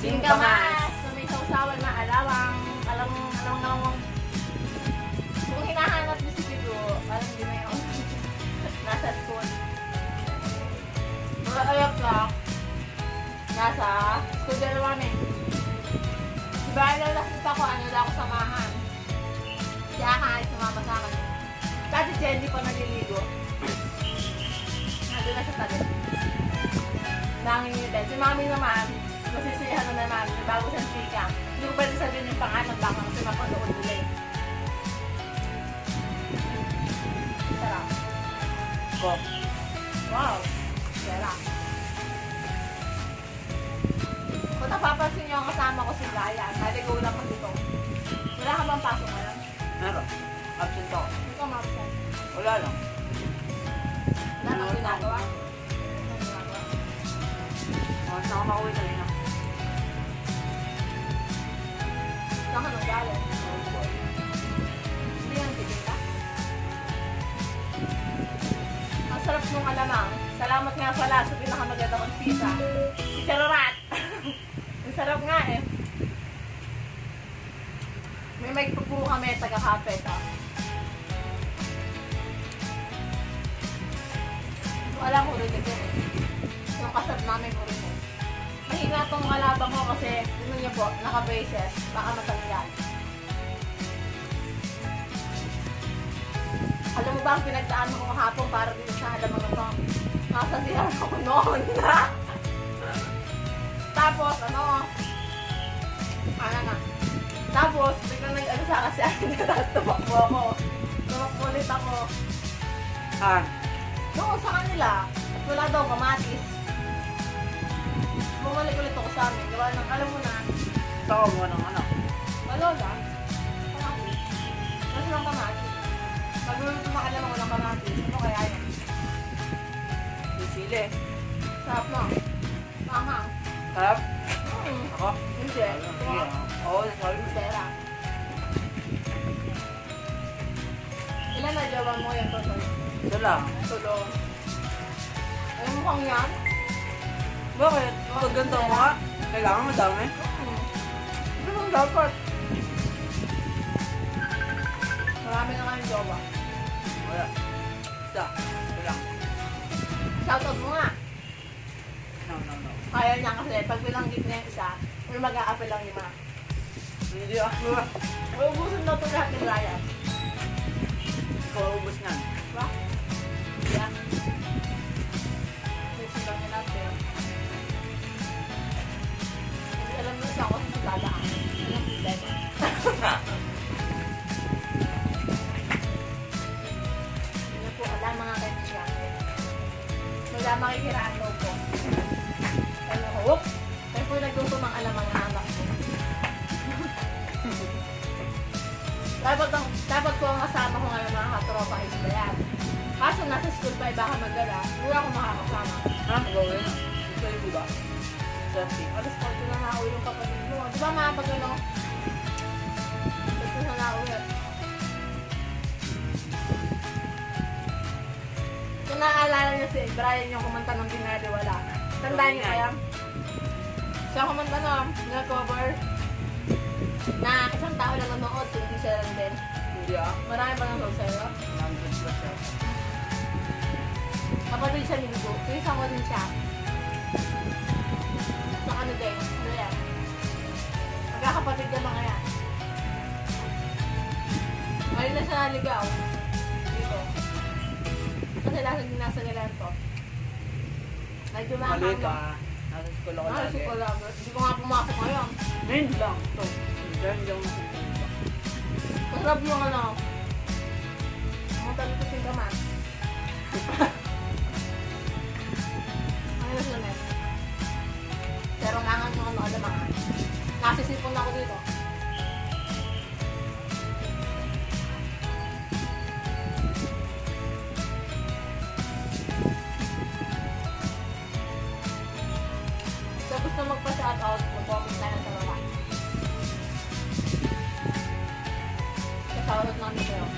Singkamas! So may sausawan na alawang, alam kung hinahanap niyo si Pido, parang hindi na yung nasa school. Mga ayak ka, nasa school din naman eh. Diba, nalasita ko, ano na ako samahan. Si Aka ay sumama sa akin. Dati Jenny pa naliligo. Nandun na siya tabi. Nangingitin. Si Mami naman, masisiyahan na naman, bago siyang chika. Hindi ko pwede sabihin yung pangalan baka kasi mapanood ulit. Sarap. Ko. Wow. Sarap. Kung napapansin niyo ang kasama ko si Brian, naligaw lang ko dito. Wala ka bang pasok ngayon? Meron. Absent ako. Hindi ka ma-absent. Wala lang. Wala kang ginagawa? Saan ka makauwi kanina? Saan ka nang galing? Hindi yan, tigil ka? Ang sarap nung alamang. Salamat nga pala sa pinakamaganda kong pizza. Si Charorat! Ang sarap nga eh. May mic pa po kami, taga-kapet ah. So, alam ko rin ito eh. Yung kasat namin ko rin eh. Mahina tong kalabang ko kasi, tingnan niyo po, naka-braces. Baka matanggal. Alam mo ba ang pinagdaan mo kahapon para dito sa halamang ito? Nasasayahan ako noon. Tapos, Tapos, biglang nag-ano sa kasi akin tapos tumakbo ako. Tumakbo ulit ako. Noon sa kanila, at wala daw kamatis. Bumalik ulit ako sa amin. Gawa ng, alam mo na, Saka mo ng ano? malola. Kamatis. Kasi lang kamatis. Magluluto na alam mo ng kamatis. Ano kaya yun? Sili. Sarap mo. Mama. Sarap? Ako? Hindi. Oo, sabi mo. Sera. Ilan na jawa mo yan, Totoy? Ito lang. Tulo. Ay, mukhang yan. Bakit? Pag ganito mo nga, kailangan madami. Ano bang dapat? Marami na nga yung jawa. Wala. Isa. Ito lang. Shoutout mo nga. No. Kaya niya kasi pag bilanggit niya yung isa, may mag-a-apple lang lima. Hindi ako. Uubusin na ito lahat ni Brian. Ikaw ubos nga. Diba? Yeah. Uubusin lang niya natin. Hindi alam mo sa ako sa dadaan. Anong problema? Hindi po alam mga kaibigan. Wala makikiraan daw po. Ano ko? Whoop! Kaya po nagluto ng alam mga anak ko. Dapat po ang kasama ko ngayon mga katropa is bayan. Kaso nasa school pa baka magala, wala akong makakasama. Gawin na. Gusto niyo ba? Something. Alas 4 na nauwi yung kapatid mo. Di ba mga pag ano? Gusto na nauwi. Kung naaalala niyo si Brian yung kumanta ng Pinari, wala. Tandaan niyo kaya? Siya kumanta na, nag-cover. Na isang tao lang nanood, hindi siya lang din. Hindi ah. Marami pa nang sa'yo. Nandun ba siya? Kapatid siya ni Lugo. Yung isang mo din siya. Sa ano din? Ano yan? Magkakapatid ka mga yan. Ngayon na siya naligaw. Dito. Kasi nasa nila to. Mali ka. Nasa school ako Nasa lagi. school lang. Hindi ko nga pumasok ngayon. Ngayon lang. Ito. Hindi ako nasunod. Masarap yung ano. Ang talito yung gaman. Ano yung sulit? Pero nangan yung ano, alam mga. Nasisipon na ako dito. So gusto magpa-shoutout, mag-comment tayo sa baba. Shoutout namin sa'yo.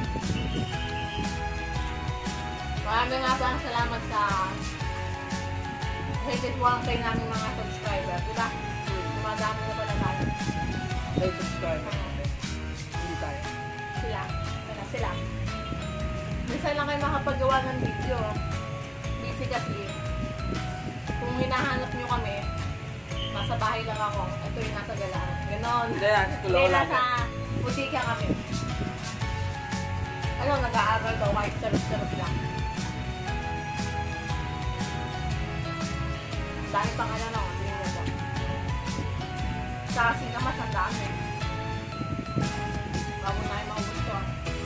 Maraming nga pang salamat sa higit 1K namin mga subscriber, diba? Dumadami na pala tayo. Like, subscribe. Hindi tayo. Sila. Kaya sila. Minsan lang kayo makapagawa ng video. Busy kasi. Kung hinahanap nyo kami, nasa bahay lang ako. Ito yung nasa galaan. Ganon. Hindi, nasa tulo Hindi, lang. nasa butika kami. Ano, nag-aaral daw kahit sarap-sarap lang. Dahil pang ano lang, tingin mo ba? Sa sinamas, ang dami. Bago na yung maubos ko.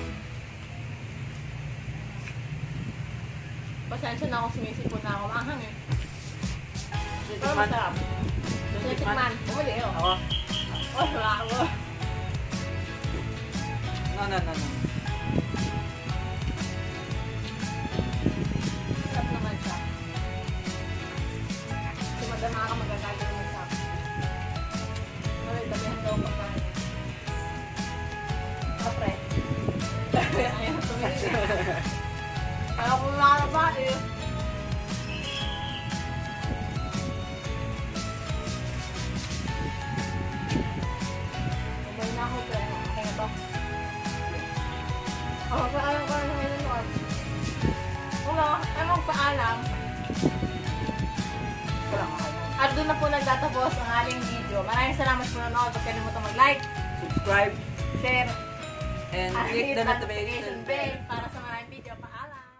Pasensya na ako, sumisipon na ako. Maanghang eh. Pero masarap. Tikman. Bumili oh. Ako? Oh, wala ako. No. Sarap naman siya. Kasi madama ka magagalit naman sa akin. Malit, damihan daw pagkain. Kapre. Ayaw, tumili. Ayaw ko makakaba eh. Sabay na ako, pero okay na to. Oh, paalam ko na sa ngayon. Wala, ay magpaalam. Wala ka kayo. At doon na po nagtatapos ang ating video. Maraming salamat po nanonood. Huwag kalimutan mag-like, Subscribe share, and click the notification bell. para sa maraming video. Paalam!